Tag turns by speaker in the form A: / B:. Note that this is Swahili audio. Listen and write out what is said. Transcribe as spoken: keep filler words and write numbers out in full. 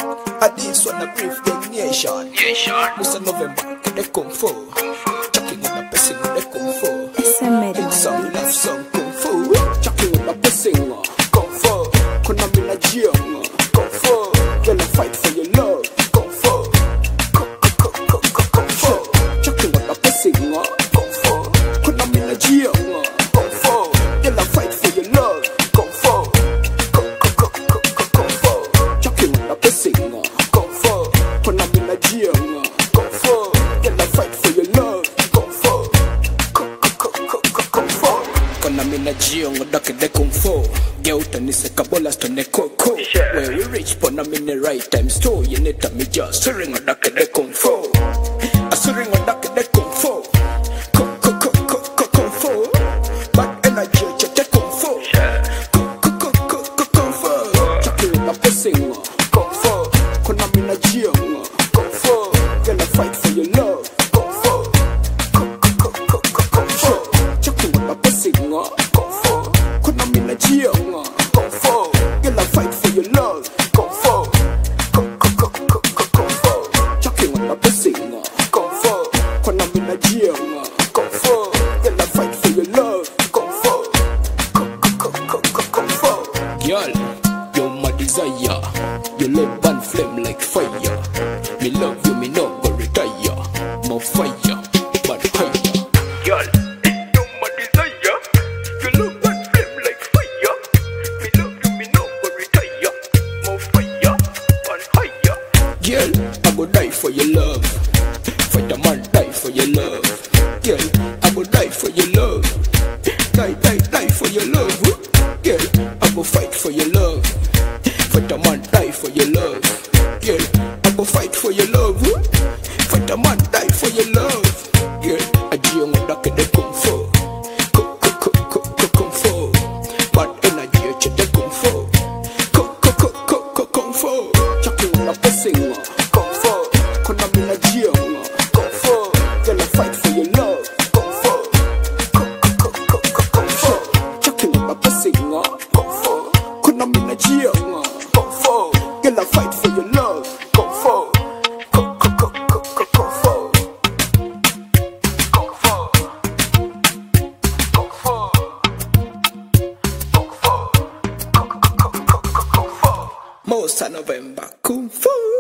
A: I this one a brief the nation. Nation. Mister November, get the kung fu. Chucking in a person with the kung fu. Some love, some kung fu. Chucking in a person, kung fu. Konami na gym, kung fu. Girl, I fight for your love, kung fu. Kung fu. Chucking in a person, kung fu. Konami na gym, kung fu. Girl, I fight for your love, kung fu. Kung fu. Chucking in a person, kung fu. Konami na gym, kung fu. Girl, I fight for your love, kung fu. Kung fu. Konami na gym, dake de kung fu. Geuta ni se kabola stone koko. Where we reach pon I'm in the right time store. You need to me just swearing on dake de kung fu. I swearing on dake de kung fu. Kung fu. But energy chete kung fu. Kung fu. Chucking in a pissing. Kung fu. Konami na gym. Kung fu. Girl I fight for your love. Kung fu. Kung fu. Chucking in a pissing. Kung fu. Konami na gym. Kung fu. Girl I fight for your love. Kung fu. Kung fu. Chucking in a pissing. Kung fu. Konami na gym. Kung fu. Girl I fight for your love. Kung fu. Kung fu. Girl, you're my desire. Your love burn flame like fire. Me love you, me no go retire. More fire, but higher. Girl, you're my desire. Your love burn flame like fire. Me love you, me no go retire. More fire, but higher. Girl, I go die for your love. Fight a man, die for your love. Girl, I go die for your love. Die, die, die for your love. Girl, I go fight for your love. Fight a man, die for your love. Girl, I go fight for your love. Fight a man, die for your love. Girl, I do you dake de kung fu. Kung fu. Bad energy, chete kung fu. Kung fu. Chucking in a pissing. Kung fu. Konami na gym. Kung fu. Girl, I fight for your love. Kung fu. Kung fu. Chucking in a pissing. Kung fu. Konami na gym. Kung fu. Girl, I fight for your love. Kung fu. Kung fu. Kung fu. Kung fu. Kung fu. Most of November, kung fu.